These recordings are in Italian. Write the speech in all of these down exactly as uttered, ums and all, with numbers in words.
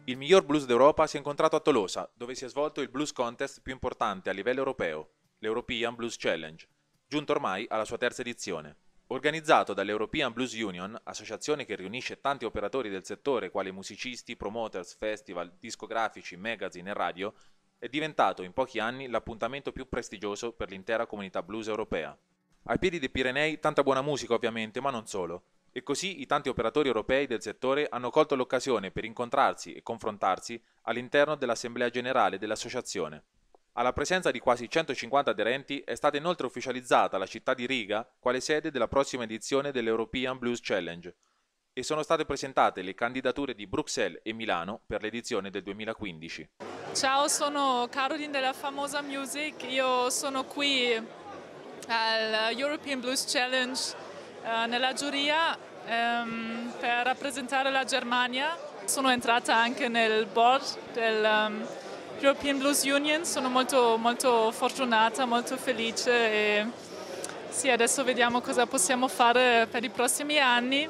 Il miglior blues d'Europa si è incontrato a Tolosa, dove si è svolto il blues contest più importante a livello europeo, l'European Blues Challenge, giunto ormai alla sua terza edizione. Organizzato dall'European Blues Union, associazione che riunisce tanti operatori del settore quali musicisti, promoters, festival, discografici, magazine e radio, è diventato in pochi anni l'appuntamento più prestigioso per l'intera comunità blues europea. Ai piedi dei Pirenei tanta buona musica ovviamente, ma non solo. E così i tanti operatori europei del settore hanno colto l'occasione per incontrarsi e confrontarsi all'interno dell'Assemblea Generale dell'associazione. Alla presenza di quasi centocinquanta aderenti è stata inoltre ufficializzata la città di Riga quale sede della prossima edizione dell'European Blues Challenge e sono state presentate le candidature di Bruxelles e Milano per l'edizione del duemilaquindici. Ciao, sono Caroline della Famosa Music, io sono qui all'European Blues Challenge eh, nella giuria ehm, per rappresentare la Germania. Sono entrata anche nel board del um, European Blues Union, sono molto, molto fortunata, molto felice e sì, adesso vediamo cosa possiamo fare per i prossimi anni.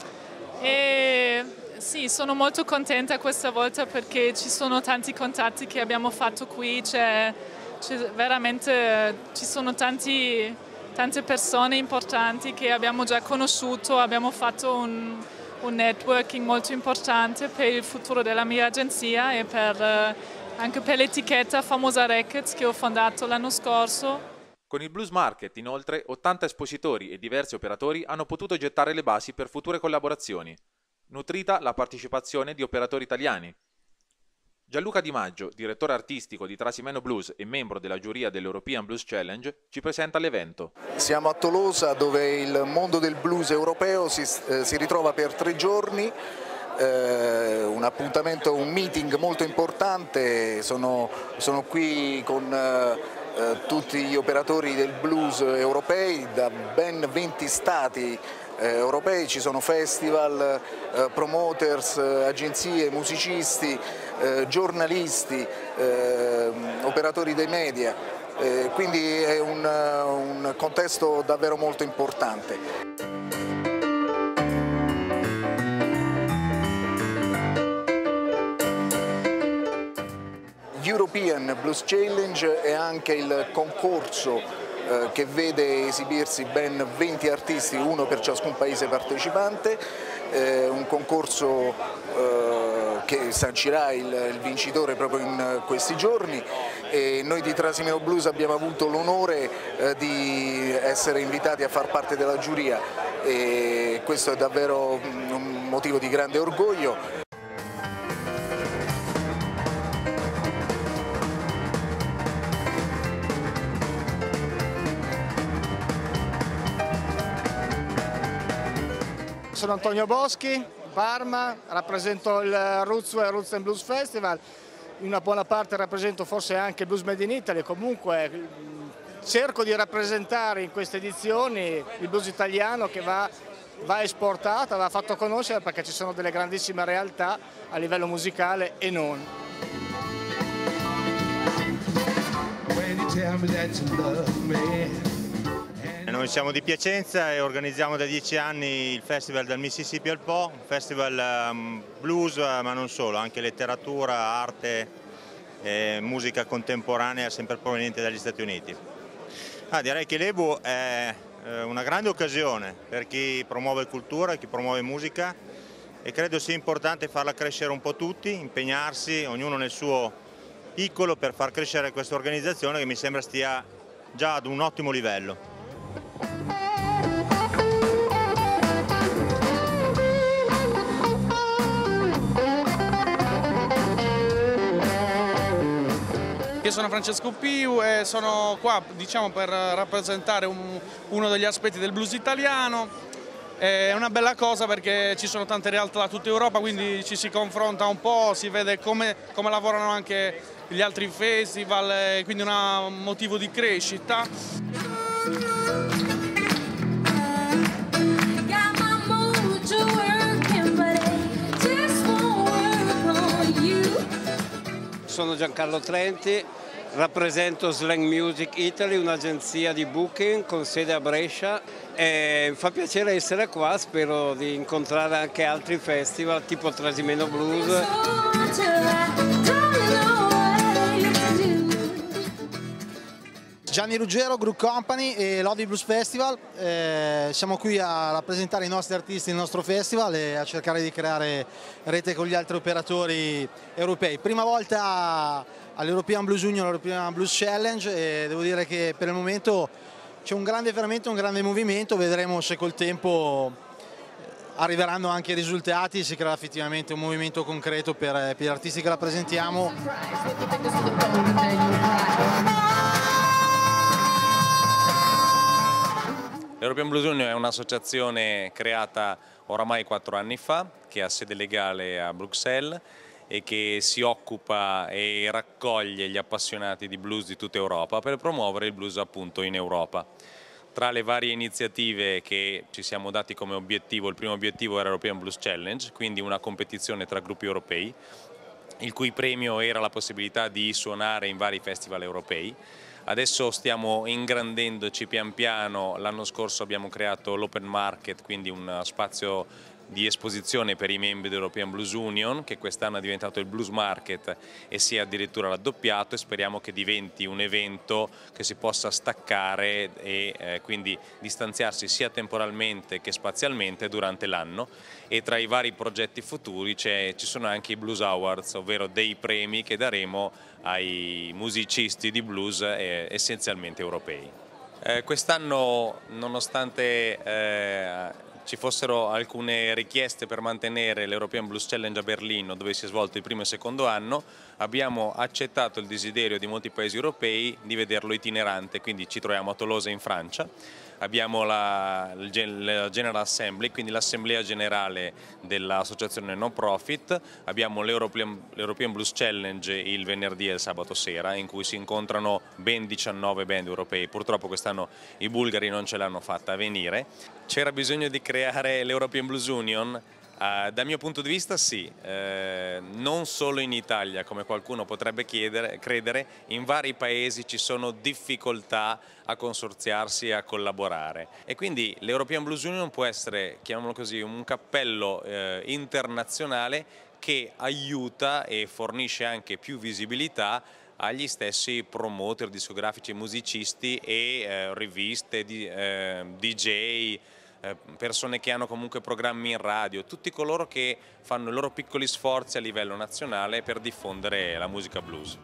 E sì, sono molto contenta questa volta perché ci sono tanti contatti che abbiamo fatto qui, c'è, c'è veramente, ci sono tanti, tante persone importanti che abbiamo già conosciuto, abbiamo fatto un, un networking molto importante per il futuro della mia agenzia e per, anche per l'etichetta Famosa Records che ho fondato l'anno scorso. Con il Blues Market, inoltre, ottanta espositori e diversi operatori hanno potuto gettare le basi per future collaborazioni, nutrita la partecipazione di operatori italiani. Gianluca Di Maggio, direttore artistico di Trasimeno Blues e membro della giuria dell'European Blues Challenge, ci presenta l'evento. Siamo a Tolosa dove il mondo del blues europeo si, eh, si ritrova per tre giorni. Eh, un appuntamento, un meeting molto importante, sono, sono qui con eh, eh, tutti gli operatori del blues europei da ben venti stati eh, europei, ci sono festival, eh, promoters, eh, agenzie, musicisti, eh, giornalisti, eh, operatori dei media, eh, quindi è un, un contesto davvero molto importante. European Blues Challenge è anche il concorso eh, che vede esibirsi ben venti artisti, uno per ciascun paese partecipante, eh, un concorso eh, che sancirà il, il vincitore proprio in questi giorni e noi di Trasimeno Blues abbiamo avuto l'onore eh, di essere invitati a far parte della giuria e questo è davvero un motivo di grande orgoglio. Sono Antonio Boschi, Parma, rappresento il Roots Roots and Blues Festival, in una buona parte rappresento forse anche il Blues Made in Italy, comunque cerco di rappresentare in queste edizioni il blues italiano che va, va esportato, va fatto conoscere perché ci sono delle grandissime realtà a livello musicale e non. Noi siamo di Piacenza e organizziamo da dieci anni il Festival del Mississippi al Po, un festival um, blues ma non solo, anche letteratura, arte e musica contemporanea sempre proveniente dagli Stati Uniti. Ah, direi che l'E B U è eh, una grande occasione per chi promuove cultura, chi promuove musica e credo sia importante farla crescere un po' tutti, impegnarsi, ognuno nel suo piccolo per far crescere questa organizzazione che mi sembra stia già ad un ottimo livello. Io sono Francesco Piu e sono qua diciamo, per rappresentare un, uno degli aspetti del blues italiano. È una bella cosa perché ci sono tante realtà da tutta Europa, quindi ci si confronta un po', si vede come, come lavorano anche gli altri festival, quindi un motivo di crescita. Sono Giancarlo Trenti, rappresento Slang Music Italy, un'agenzia di booking con sede a Brescia e mi fa piacere essere qua, spero di incontrare anche altri festival tipo Trasimeno Blues. Gianni Ruggero, Group Company e Lodi Blues Festival, eh, siamo qui a rappresentare i nostri artisti nel nostro festival e a cercare di creare rete con gli altri operatori europei. Prima volta all'European Blues Union, all'European Blues Challenge e devo dire che per il momento c'è un grande veramente un grande movimento, vedremo se col tempo arriveranno anche i risultati, si creerà effettivamente un movimento concreto per, per gli artisti che rappresentiamo. L'European Blues Union è un'associazione creata oramai quattro anni fa, che ha sede legale a Bruxelles e che si occupa e raccoglie gli appassionati di blues di tutta Europa per promuovere il blues appunto in Europa. Tra le varie iniziative che ci siamo dati come obiettivo, il primo obiettivo era l'European Blues Challenge, quindi una competizione tra gruppi europei, il cui premio era la possibilità di suonare in vari festival europei. Adesso stiamo ingrandendoci pian piano, l'anno scorso abbiamo creato l'Open Market, quindi un spazio di esposizione per i membri dell'European Blues Union, che quest'anno è diventato il Blues Market e si è addirittura raddoppiato, e speriamo che diventi un evento che si possa staccare e eh, quindi distanziarsi sia temporalmente che spazialmente durante l'anno. E tra i vari progetti futuri ci sono anche i Blues Awards, ovvero dei premi che daremo ai musicisti di blues eh, essenzialmente europei. Eh, quest'anno, nonostante eh, ci fossero alcune richieste per mantenere l'European Blues Challenge a Berlino, dove si è svolto il primo e secondo anno, abbiamo accettato il desiderio di molti paesi europei di vederlo itinerante, quindi ci troviamo a Tolosa in Francia, abbiamo la, la General Assembly, quindi l'assemblea generale dell'associazione non profit, abbiamo l'European, l'European Blues Challenge il venerdì e il sabato sera, in cui si incontrano ben diciannove band europei. Purtroppo quest'anno i bulgari non ce l'hanno fatta venire. C'era bisogno di creare l'European Blues Union? Uh, dal mio punto di vista sì, uh, non solo in Italia come qualcuno potrebbe chiedere, credere, in vari paesi ci sono difficoltà a consorziarsi e a collaborare e quindi l'European Blues Union può essere, chiamiamolo così, un cappello uh, internazionale che aiuta e fornisce anche più visibilità agli stessi promoter discografici, musicisti e eh, riviste, di, eh, D J, eh, persone che hanno comunque programmi in radio, tutti coloro che fanno i loro piccoli sforzi a livello nazionale per diffondere la musica blues.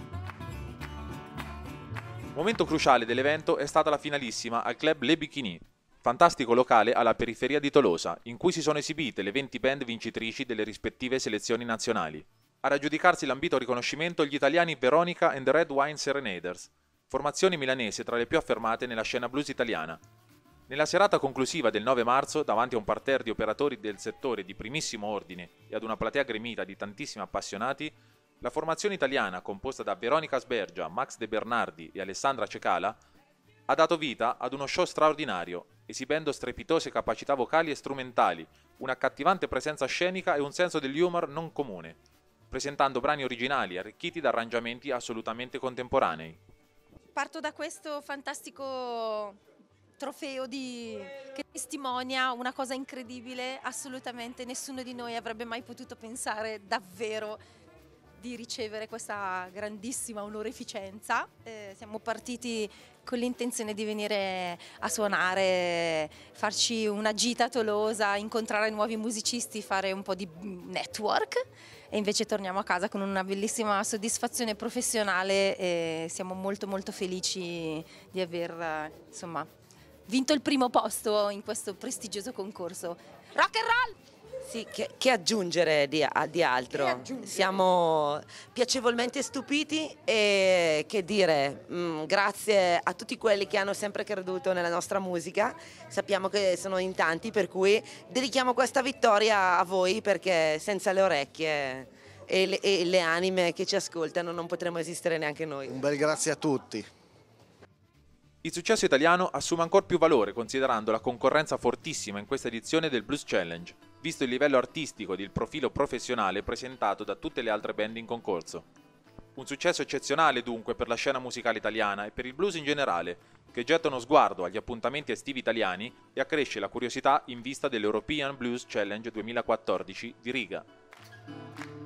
Momento cruciale dell'evento è stata la finalissima al club Le Bikini, fantastico locale alla periferia di Tolosa, in cui si sono esibite le venti band vincitrici delle rispettive selezioni nazionali. A raggiudicarsi l'ambito riconoscimento gli italiani Veronica and the Red Wine Serenaders, formazione milanese tra le più affermate nella scena blues italiana. Nella serata conclusiva del nove marzo, davanti a un parterre di operatori del settore di primissimo ordine e ad una platea gremita di tantissimi appassionati, la formazione italiana, composta da Veronica Sbergia, Max De Bernardi e Alessandra Cecala, ha dato vita ad uno show straordinario, esibendo strepitose capacità vocali e strumentali, un'accattivante presenza scenica e un senso dell'humor non comune, presentando brani originali arricchiti da arrangiamenti assolutamente contemporanei. Parto da questo fantastico trofeo di... che testimonia una cosa incredibile, assolutamente nessuno di noi avrebbe mai potuto pensare davvero di ricevere questa grandissima onorificenza. Eh, siamo partiti con l'intenzione di venire a suonare, farci una gita a Tolosa, incontrare nuovi musicisti, fare un po' di network e invece torniamo a casa con una bellissima soddisfazione professionale e siamo molto molto felici di aver insomma, vinto il primo posto in questo prestigioso concorso. Rock and roll! Sì, che, che aggiungere di, di altro? Che aggiungere? Siamo piacevolmente stupiti e che dire, mh, grazie a tutti quelli che hanno sempre creduto nella nostra musica, sappiamo che sono in tanti, per cui dedichiamo questa vittoria a voi perché senza le orecchie e le, e le anime che ci ascoltano non potremmo esistere neanche noi. Un bel grazie a tutti. Il successo italiano assume ancora più valore considerando la concorrenza fortissima in questa edizione del Blues Challenge, visto il livello artistico ed il profilo professionale presentato da tutte le altre band in concorso. Un successo eccezionale dunque per la scena musicale italiana e per il blues in generale, che getta uno sguardo agli appuntamenti estivi italiani e accresce la curiosità in vista dell'European Blues Challenge duemilaquattordici di Riga.